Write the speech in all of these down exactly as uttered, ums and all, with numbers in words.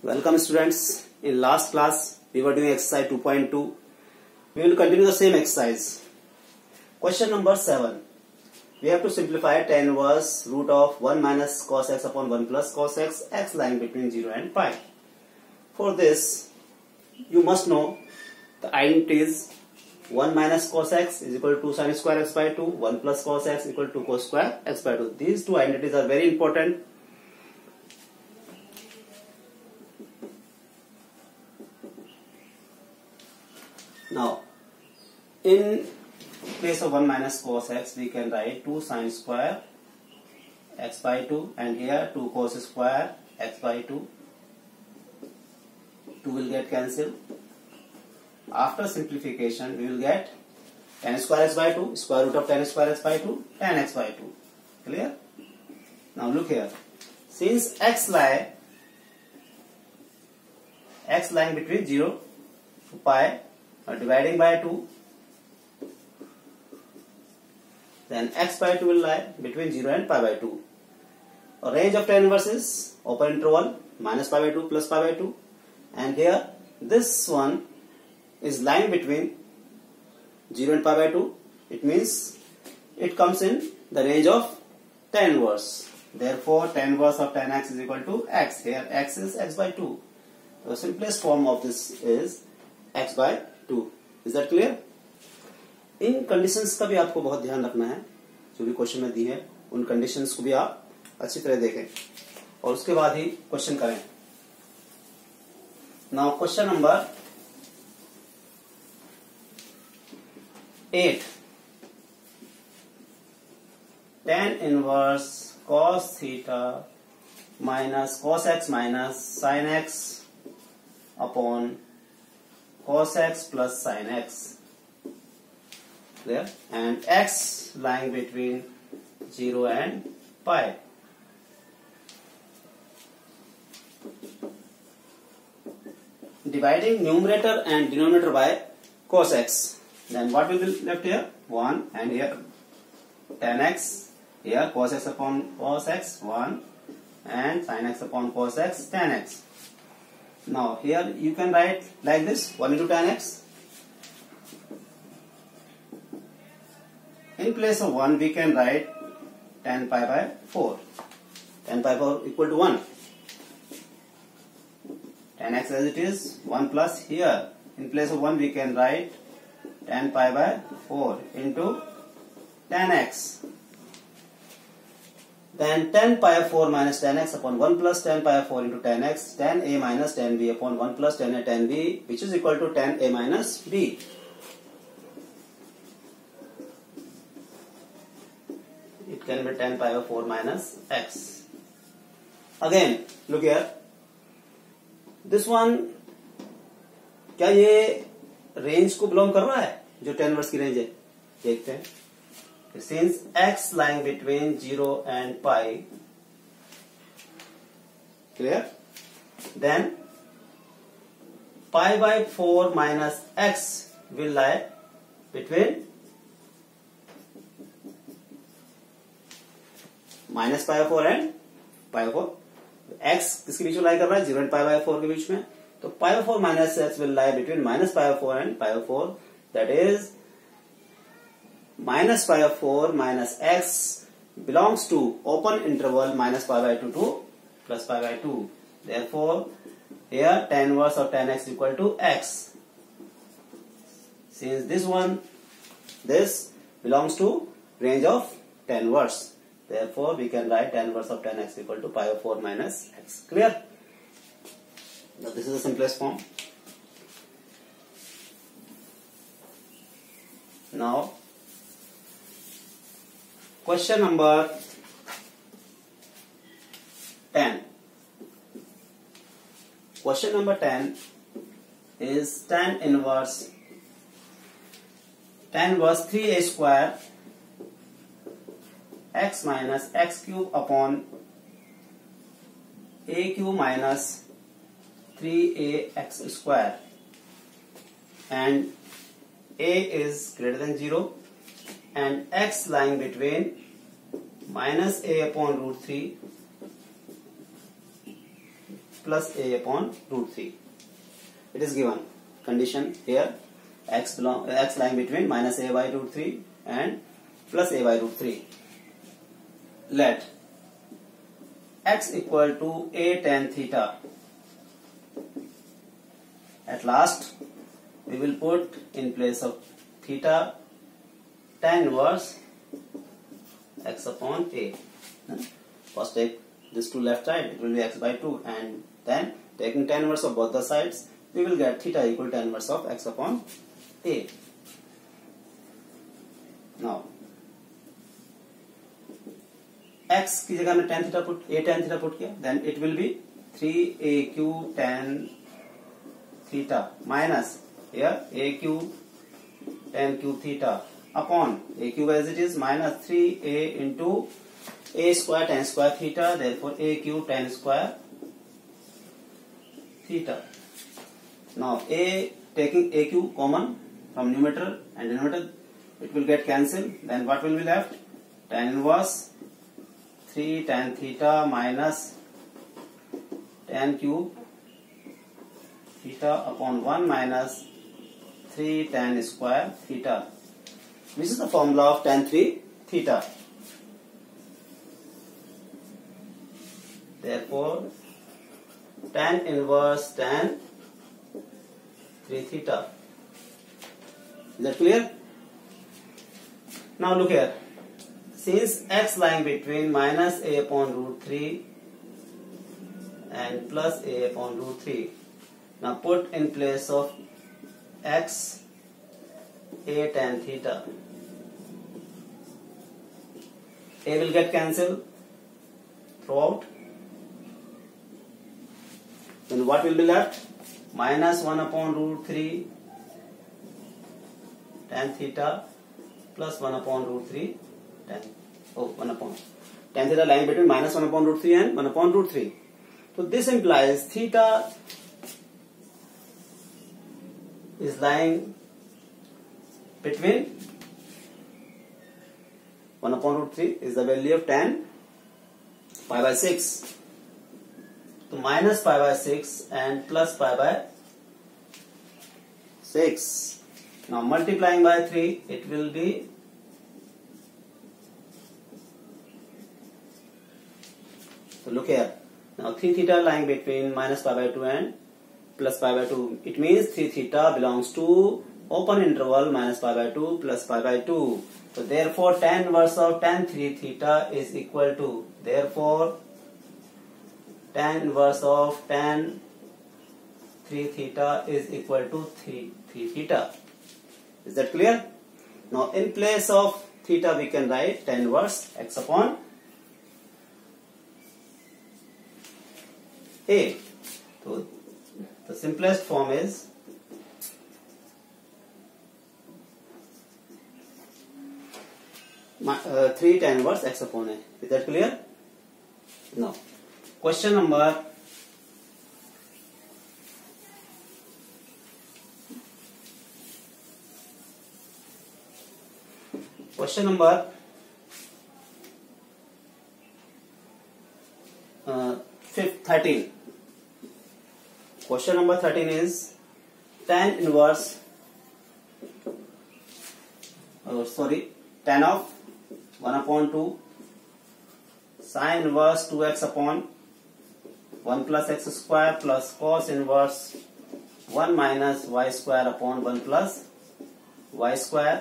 Welcome students. In last class we were doing exercise two point two. We will continue the same exercise. Question number seven. We have to simplify tan inverse root of one minus cos x upon one plus cos x, x lying between zero and pi. For this you must know the identities. one minus cos x is equal to sin square x by two, one plus cos x equal to cos square x by two. These two identities are very important. Now, in place of one minus cos x, we can write two sin square x by two, and here two cos square x by two. two will get cancelled. After simplification, we will get tan square x by two, square root of tan square x by two, tan x by two. Clear? Now look here. Since x lie, x lying between zero to pi, or dividing by two, then x by two will lie between zero and pi by two. A range of tan inverse is open interval minus pi by two plus pi by two, and here this one is lying between zero and pi by two. It means it comes in the range of tan inverse. Therefore, tan inverse of tan x is equal to x. Here x is x by two. The simplest form of this is x by two. Is that clear? इन conditions का भी आपको बहुत ध्यान रखना है. जो भी क्वेश्चन में दी है उन कंडीशंस को भी आप अच्छी तरह देखें और उसके बाद ही क्वेश्चन करें. Now question number eight. tan inverse cos theta minus cos x minus sin x upon cos x plus sin x. Clear? And x lying between zero and pi. Dividing numerator and denominator by cos x. Then what will be left here? one, and here tan x. Here cos x upon cos x, one, and sin x upon cos x, tan x. Now here you can write like this, one into tan x. In place of one we can write tan pi by four. Tan pi by four equal to one. Tan x as it is, one plus here. In place of one we can write tan pi by four into tan x. Then tan pi by four minus tan x upon one plus tan pi by four into tan x, tan a minus tan b upon one plus tan a tan b, which is equal to tan a minus b. It can be tan pi by four minus x. Again, look here. This one, क्या ये range को belong कर रहा है? जो tan inverse की range है, देखते हैं. Since x lying between zero and pi, clear? Then pi by four minus x will lie between minus pi by four and pi by four. x किसके बीच में लाई कर रहा है? zero and pi by four के बीच में. तो pi by four minus x will lie between minus pi by four and pi by four. That is minus pi by four minus x belongs to open interval minus pi by two to plus pi by two. Therefore, here tan inverse of tan x equal to x. Since this one, this belongs to range of tan inverse. Therefore, we can write tan inverse of tan x equal to pi by four minus x. Clear? Now, this is the simplest form. Now, question number ten. Question number ten is tan inverse tan inverse three a square x minus x cube upon a cube minus three a x square, and a is greater than zero and x lying between minus a upon root three plus a upon root three. It is given condition here, x belong x lying between minus a by root three and plus a by root three. Let x equal to a tan theta. At last we will put in place of theta tan inverse x upon a. First take this to left side, it will be x by two, and then taking tan inverse of both the sides, we will get theta equal to tan inverse of x upon a. Now x की जगह में tan theta put a tan theta put किया, then it will be three a q tan theta minus here a q tan q theta upon a cube as it is minus three a into a square tan square theta, therefore a cube tan square theta. Now a taking a cube common from numerator and denominator, it will get cancelled, then what will be left? Tan inverse three tan theta minus tan cube theta upon one minus three tan square theta. This is the formula of tan three theta. Therefore, tan inverse tan three theta. Is that clear? Now look here. Since x lying between minus a upon root three and plus a upon root three, now put in place of x a tan theta. A will get cancelled throughout. Then what will be left? Minus one upon root three tan theta plus one upon root three tan, oh, one upon tan theta lying between minus one upon root three and one upon root three. So this implies theta is lying between one upon root three is the value of tan pi by six. So minus pi by six and plus pi by six. Now multiplying by three, it will be so look here. Now three theta lying between minus pi by two and plus pi by two. It means three theta belongs to open interval minus pi by two plus pi by two. So therefore tan inverse of tan three theta is equal to, therefore tan inverse of tan three theta is equal to three, three theta. Is that clear? Now in place of theta we can write tan inverse x upon a. So the simplest form is my, uh, three tan inverse x upon a. Is that clear? Now question number question number uh, thirteen. Question number thirteen is tan inverse oh sorry tan of one upon two sine inverse two x upon one plus x square plus cos inverse one minus y square upon one plus y square,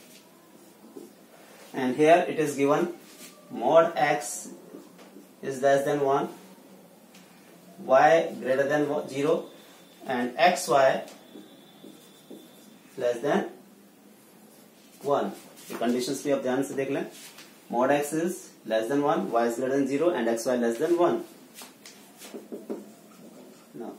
and here it is given mod x is less than one, y greater than zero, and xy less than one. The conditions भी आप ध्यान से देख लें. Mod x is less than one, y is greater than zero, and xy less than one. Now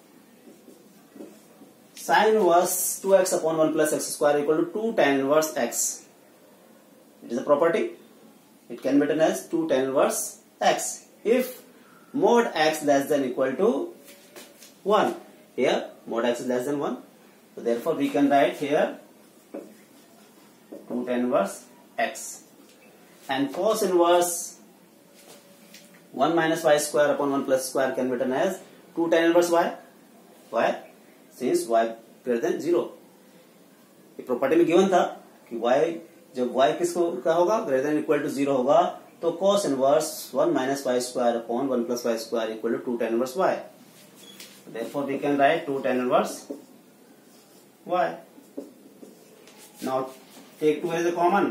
sine inverse two x upon one plus x square equal to two tan inverse x. It is a property. It can be written as two tan inverse x if mod x less than equal to one. Here mod x is less than one, so therefore we can write here two tan inverse x, and cos inverse one minus y square upon one plus square can be written as two tan inverse y. Why? Since y greater than zero. ये property में given था कि y जब y किसको क्या होगा, greater than equal to zero होगा, तो cos inverse one minus Y square upon one plus Y square equal to two tan inverse y. Therefore we can write two tan inverse y. Now take two as a common.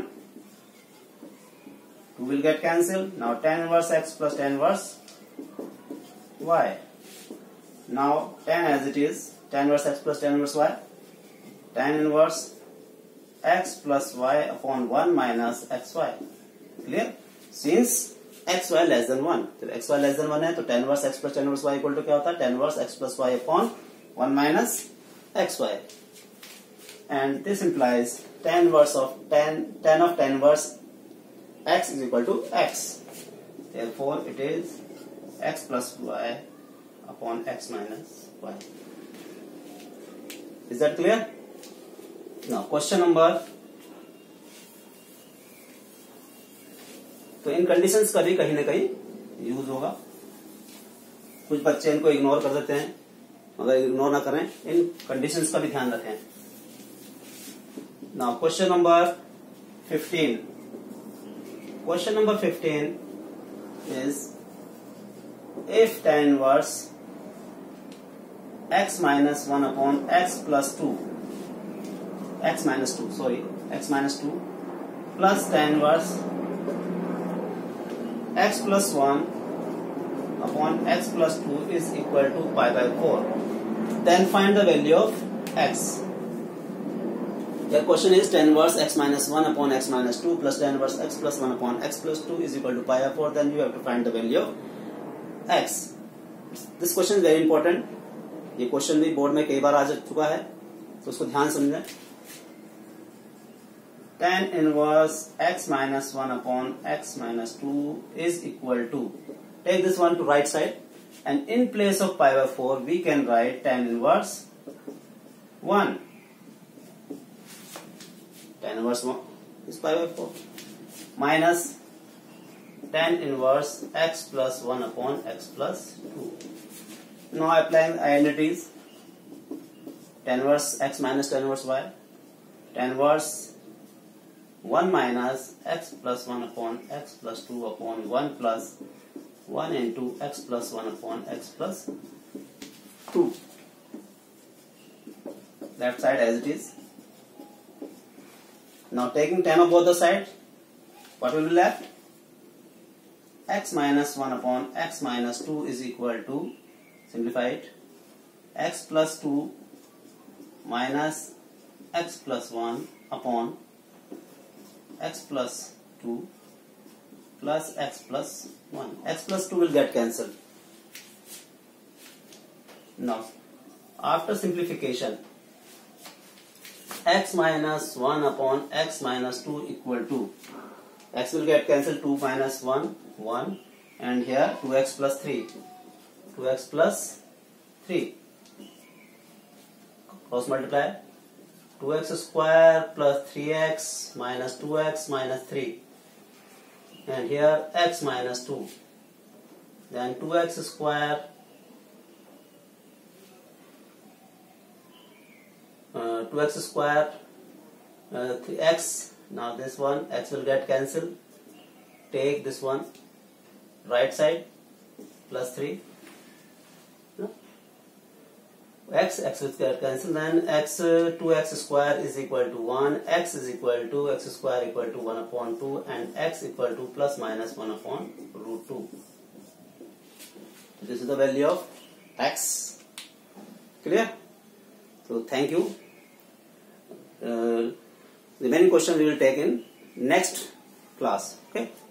two will get cancelled. Now tan inverse x plus tan inverse y. Now tan as it is, tan inverse x plus tan inverse y. Tan inverse x plus y upon one minus xy. Clear? Since xy less than one, तो xy less than one है, तो tan inverse x plus tan inverse y equal to क्या होता है, tan inverse x plus y upon one minus xy. And this implies tan inverse of tan tan of tan inverse x is equal to x. Therefore it is x plus y upon x minus y. Is that clear? Now question number, तो इन conditions का भी कहीं ना कहीं use होगा. कुछ बच्चे इनको इग्नोर कर देते हैं, अगर इग्नोर ना करें, इन कंडीशंस का भी ध्यान रखें. Now question number fifteen. Question number fifteen is if tan inverse x minus one upon x plus two, x minus two, sorry, x minus two plus tan inverse x plus one upon x plus two is equal to pi by four, then find the value of x. Your question is tan inverse x minus one upon x minus two plus tan inverse x plus one upon x plus two is equal to pi by four. Then you have to find the value of x. This question is very important. ये question भी board में कई बार आ चुका है, तो उसको ध्यान समझें. Tan inverse x minus one upon x minus two is equal to, take this one to right side, and in place of pi by four we can write tan inverse one. Tan inverse one is pi by four minus tan inverse x plus one upon x plus two. Now applying identities, tan inverse x minus tan inverse y, tan inverse one minus x plus one upon x plus two upon one plus one into x plus one upon x plus two. That side as it is. Now taking tan of both the sides, what will be left? X minus one upon x minus two is equal to, simplify it, x plus two minus x plus one upon x plus two plus x plus one. X plus two will get cancelled. Now after simplification, x minus one upon x minus two equal to, x will get cancelled, two minus one, one, and here two x plus three, two x plus three, cross multiply, two x square plus three x minus two x minus three, and here x minus two, then two x square Uh, two x square, uh, three x, now this one, x will get cancelled, take this one, right side, plus three, no? x, x will get cancelled, then x, uh, two x square is equal to one, x is equal to, x square equal to one upon two, and x equal to plus minus one upon root two. This is the value of x. Clear? So thank you. Uh, the remaining question we will take in next class. Okay.